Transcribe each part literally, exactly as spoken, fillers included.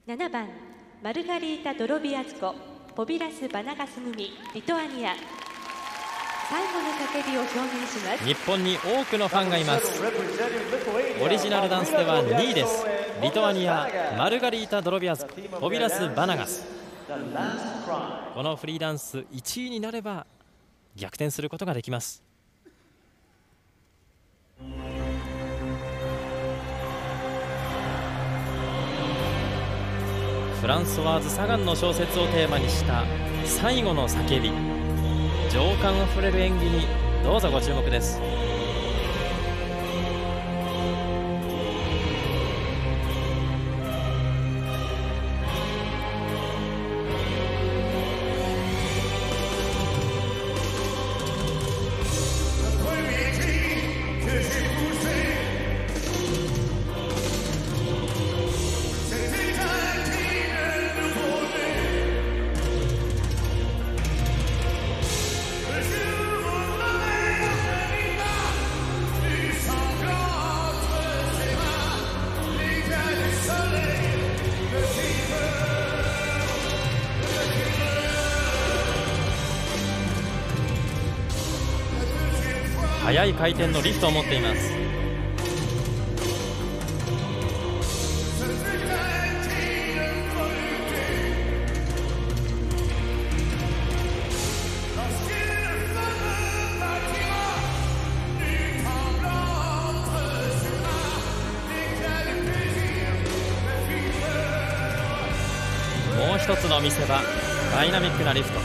ななばんマルガリータ・ドロビアズコ、ポビラス・バナガス組、リトアニア。最後の叫びを表現します。 日本に多くのファンがいます。オリジナルダンスではにいです。リトアニア、マルガリータ・ドロビアズコ、ポビラス・バナガス。このフリーダンスいちいになれば逆転することができます。フランソワーズ・サガンの小説をテーマにした最後の叫び、情感あふれる演技にどうぞご注目です。速い回転のリフトを持っています。もう一つの見せ場、ダイナミックなリフト。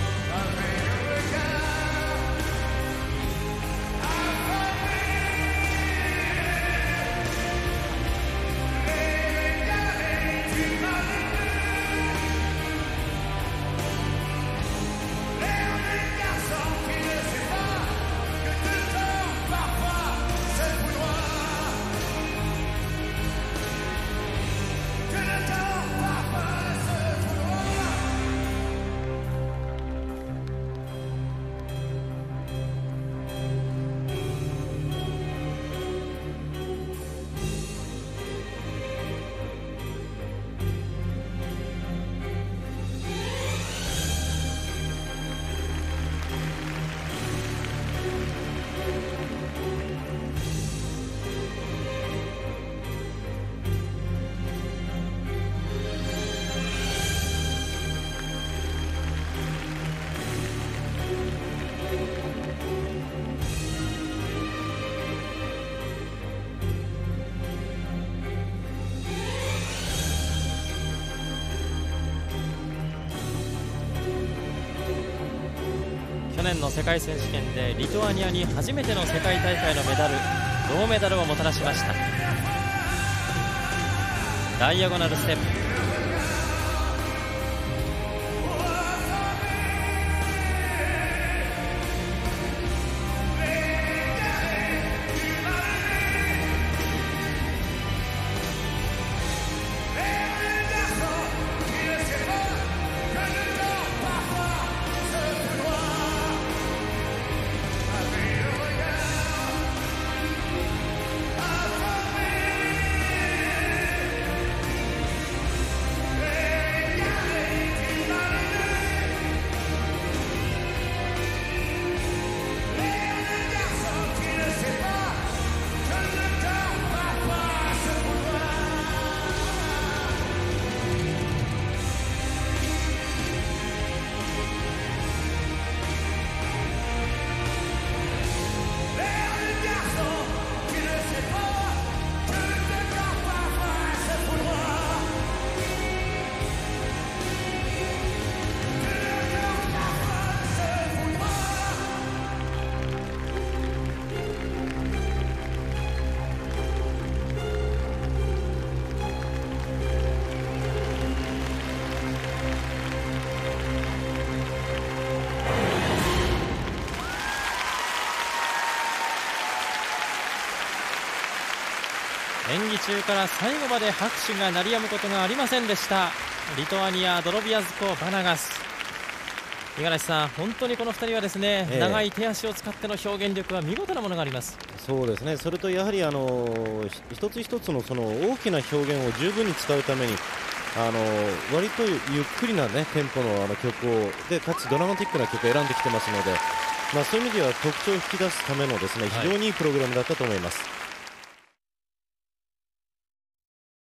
去年の世界選手権でリトアニアに初めての世界大会のメダル、銅メダルをもたらしました。ダイアゴナルステップ。演技中から最後まで拍手が鳴り止むことがありませんでした。リトアニア、ドロビアズコ、バナガス。五十嵐さん、本当にこのふたりはですね、えー、長い手足を使っての表現力は見事なものがあります。 そうですね。それとやはりあの一つ一つのその大きな表現を十分に使うためにあの割とゆっくりな、ね、テンポのあの曲をでかつドラマティックな曲を選んできてますので、まあ、そういう意味では特徴を引き出すためのですね、非常にいいプログラムだったと思います。